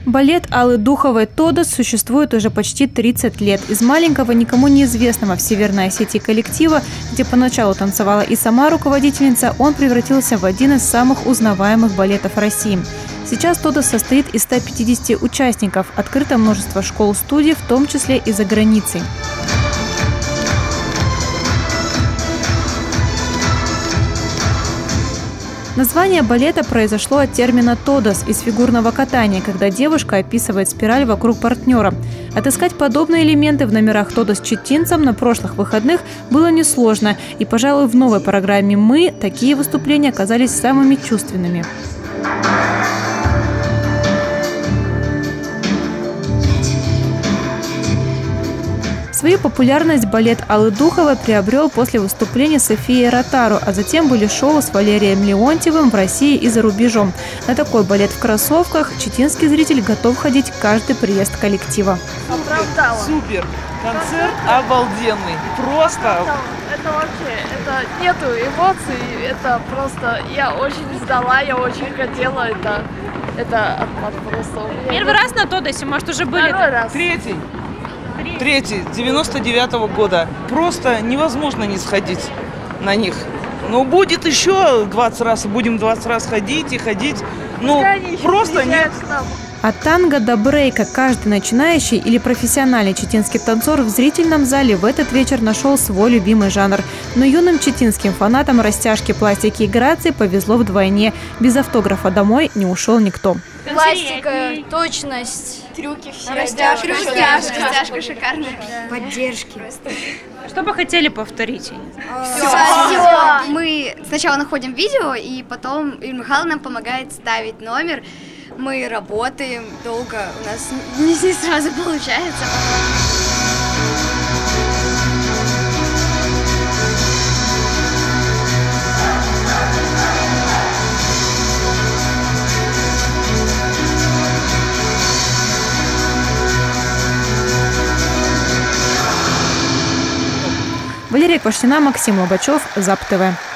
Балет Аллы Духовой «Тодос» существует уже почти 30 лет. Из маленького, никому неизвестного в Северной Осетии коллектива, где поначалу танцевала и сама руководительница, он превратился в один из самых узнаваемых балетов России. Сейчас «Тодос» состоит из 150 участников, открыто множество школ-студий, в том числе и за границей. Название балета произошло от термина «тодос» из фигурного катания, когда девушка описывает спираль вокруг партнера. Отыскать подобные элементы в номерах «Тодос» читинцам на прошлых выходных было несложно. И, пожалуй, в новой программе «Мы» такие выступления оказались самыми чувственными. Свою популярность балет Аллы Духовой приобрел после выступления Софии Ротару, а затем были шоу с Валерием Леонтьевым в России и за рубежом. На такой балет в кроссовках читинский зритель готов ходить каждый приезд коллектива. Супер! Концерт обалденный! Просто! Это вообще, нету эмоций, это просто, я очень ждала, я очень хотела, это просто. Первый раз на «Тодосе», может, уже были? Второй раз. Третий, 99-го года. Просто невозможно не сходить на них. Но будет еще 20 раз, будем 20 раз ходить и ходить. Ну, просто нет. От танго до брейка каждый начинающий или профессиональный читинский танцор в зрительном зале в этот вечер нашел свой любимый жанр. Но юным читинским фанатам растяжки, пластики и грации повезло вдвойне. Без автографа домой не ушел никто. Пластика, точность, трюки все, растяжка шикарная, поддержки. Что бы хотели повторить? Все. Мы сначала находим видео, и потом Ирина Михайловна нам помогает ставить номер. Мы работаем долго, у нас не сразу получается. Валерия Квашнина, Максим Лобачев, ЗАП ТВ.